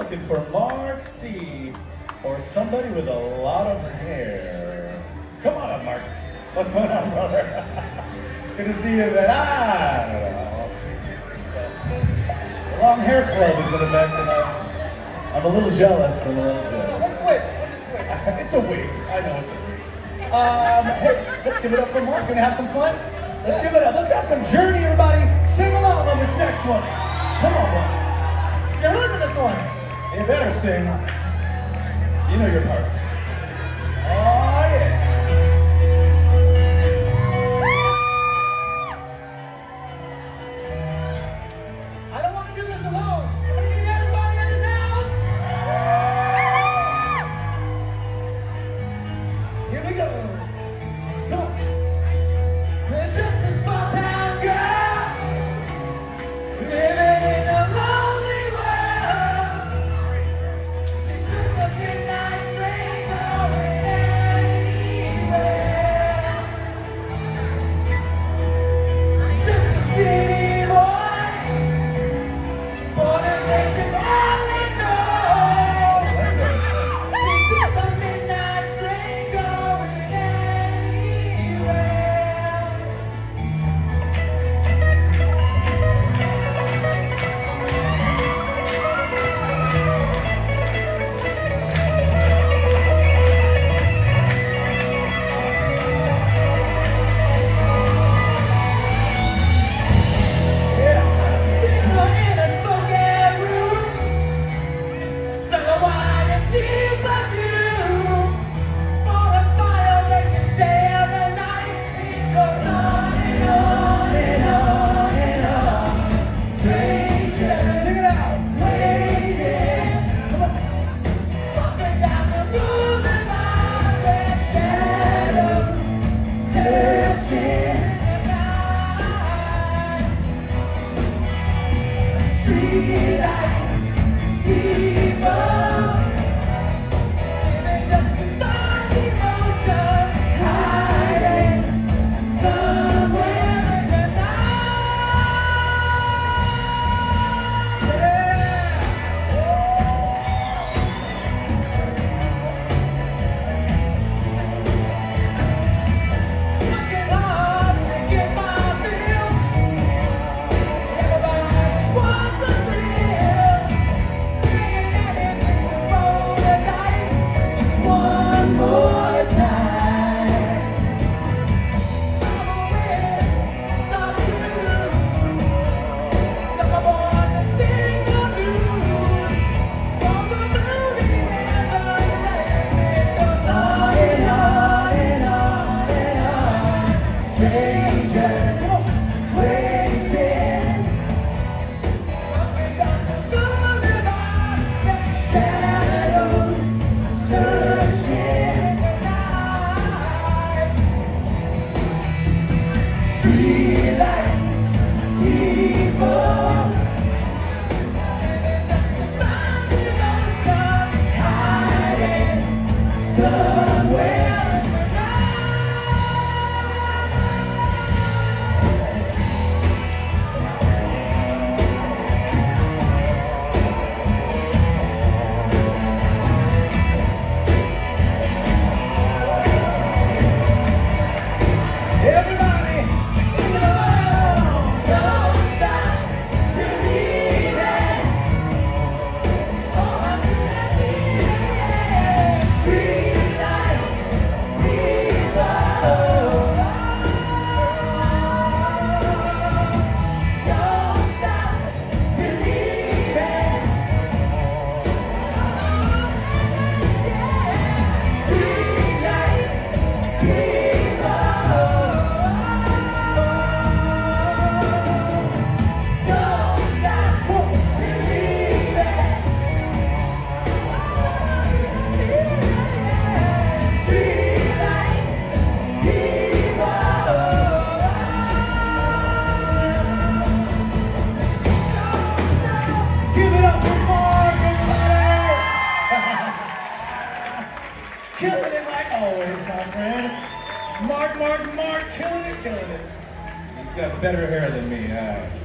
looking for Mark C. or somebody with a lot of hair. Come on up, Mark. What's going on, brother? Good to see you, man. The Long Hair Club is an event tonight. I'm a little jealous. Let's switch. We'll just switch. It's a wig. I know it's a wig. Hey, let's give it up for Mark. Gonna have some fun? Let's give it up. Let's have some Journey, everybody. Sing along on this next one. Come on, Mark. You heard of this one? You better sing. You know your parts. Oh, yeah. I don't want to do this alone. We need everybody in this house. Here we go. Come on. We're just a small town girl, living in a lonely world. She took the midnight train going anywhere. Just a city boy, born and raised in Illinois. He took the midnight train going anywhere. Single in a smoky room, smell of wine and cheap perfume. For a smile they can share the night. It goes on and on and on and on. Strangers, Sing it out. waiting. Come on. Walking down the boulevard, red shadows searching the night. Streetlights, people, living just to find emotion, hiding somewhere in the night. Working hard to get my bill. Everybody wants a thrill. Paying anything to roll the dice just one more time. Some will win, some will lose. Some are born to sing the blues. For the movie never ends. It goes on and on and on and on. Strangers waiting. Up and down the boulevard, their shadows searching the night. Streetlights, people, living just to find emotion, hiding somewhere in the night. Everybody, sing along. Don't stop believing. Hold on to that feeling. Streetlight people. Don't stop believing. Streetlight people. Don't stop believing. Streetlight people. Give it up for Mark, everybody. Killing it like always, my friend. Mark, killing it. He's got better hair than me.